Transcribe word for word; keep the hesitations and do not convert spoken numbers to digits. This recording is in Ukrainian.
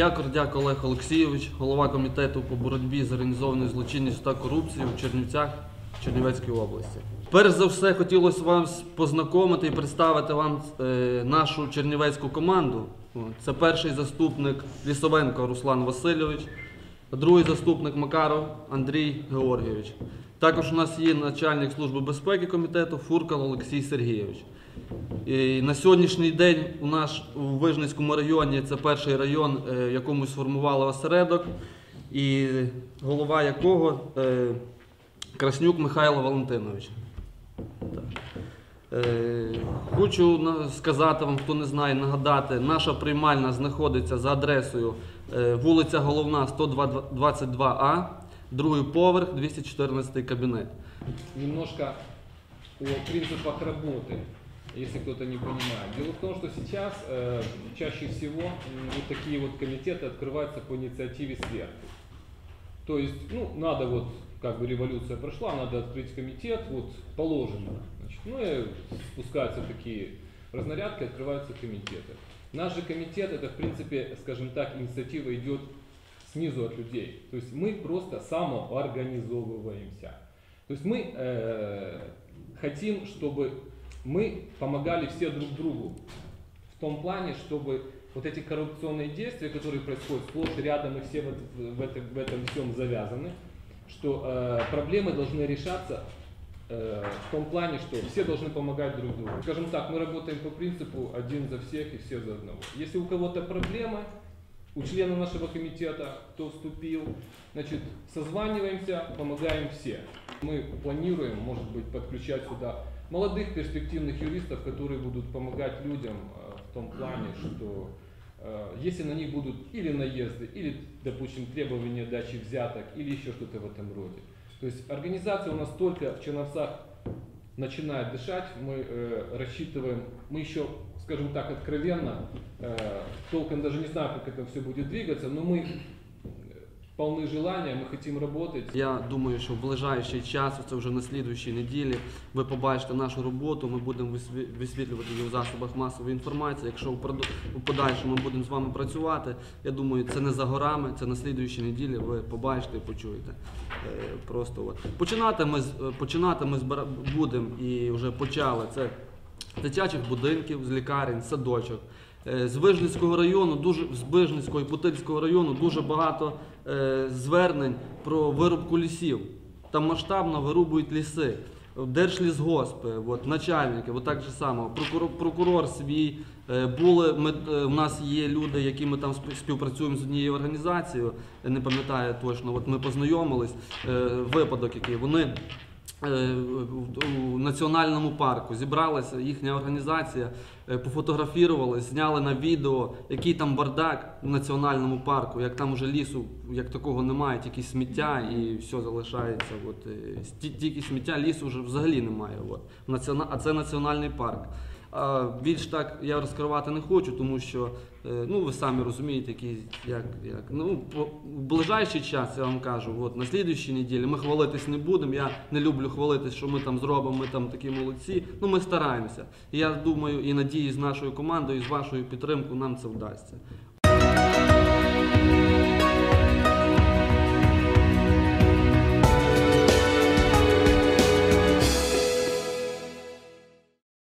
Якордяк Олег Олексійович, голова комітету по боротьбі з організованою злочинністю та корупцією у Чернівцях, Чернівецькій області. Перш за все, хотілося вам познайомити і представити вам е, нашу чернівецьку команду. Це перший заступник Лісовенко Руслан Васильович, другий заступник Макаров Андрій Георгійович. Також у нас є начальник служби безпеки комітету Фуркал Олексій Сергійович. І на сьогоднішній день у нас у Вижницькому районі, це перший район, в якому сформували осередок, і голова якого Краснюк Михайло Валентинович. Хочу сказати вам, хто не знає, нагадати, наша приймальна знаходиться за адресою вулиця Головна, сто двадцять два А, другий поверх, двісті чотирнадцятий кабінет. Немножко о принципах работы, если кто-то не понимает. Дело в том, что сейчас э, чаще всего э, вот такие вот комитеты открываются по инициативе сверху. То есть, ну, надо вот, как бы революция прошла, надо открыть комитет, вот положено. Значит, ну и спускаются такие разнарядки, открываются комитеты. Наш же комитет, это в принципе, скажем так, инициатива идет снизу от людей. То есть мы просто самоорганизовываемся. То есть мы э, хотим, чтобы мы помогали все друг другу. В том плане, чтобы вот эти коррупционные действия, которые происходят сплошь и рядом, и все в, в, этом, в этом всем завязаны, что э, проблемы должны решаться э, в том плане, что все должны помогать друг другу. Скажем так, мы работаем по принципу один за всех и все за одного. Если у кого-то проблемы, у члена нашего комитета, кто вступил, значит, созваниваемся, помогаем все. Мы планируем, может быть, подключать сюда молодых перспективных юристов, которые будут помогать людям э, в том плане, что э, если на них будут или наезды, или, допустим, требования дачи взяток, или еще что-то в этом роде. То есть организация у нас только в Черновцах начинает дышать, мы э, рассчитываем, мы еще, скажем так, откровенно, э, толком даже не знаю, как это все будет двигаться, но мы полны желания, ми хочемо працювати. Я думаю, що в ближайший час, це вже на слідуючій неділі, ви побачите нашу роботу, ми будемо висвітлювати її в засобах масової інформації. Якщо в подальшому ми будемо з вами працювати, я думаю, це не за горами, це на слідуючій неділі ви побачите і почуєте. Просто от. Починати ми, починати ми будемо і вже почали. Це з дитячих будинків, з лікарень, садочок. З Вижницького району, дуже, з Вижницького і Путильського району дуже багато е, звернень про вирубку лісів. Там масштабно вирубують ліси. Держлісгоспи, от, начальники, от так же само, прокурор, прокурор свій, е, були, ми, е, у нас є люди, які ми там співпрацюємо з однією організацією, не пам'ятаю точно, от ми познайомились, е, випадок який, вони у національному парку зібралася їхня організація, пофотографували, зняли на відео, який там бардак в національному парку, як там вже лісу, як такого немає, тільки сміття і все залишається. От, тільки сміття, лісу вже взагалі немає. От. А це національний парк. А більш так я розкривати не хочу, тому що, ну, ви самі розумієте, які, як, як. Ну, в ближайший час, я вам кажу, от, на слідуючій неділі ми хвалитись не будемо, я не люблю хвалитись, що ми там зробимо, ми там такі молодці, ну ми стараємося. І я думаю і надіюсь з нашою командою, і з вашою підтримкою нам це вдасться.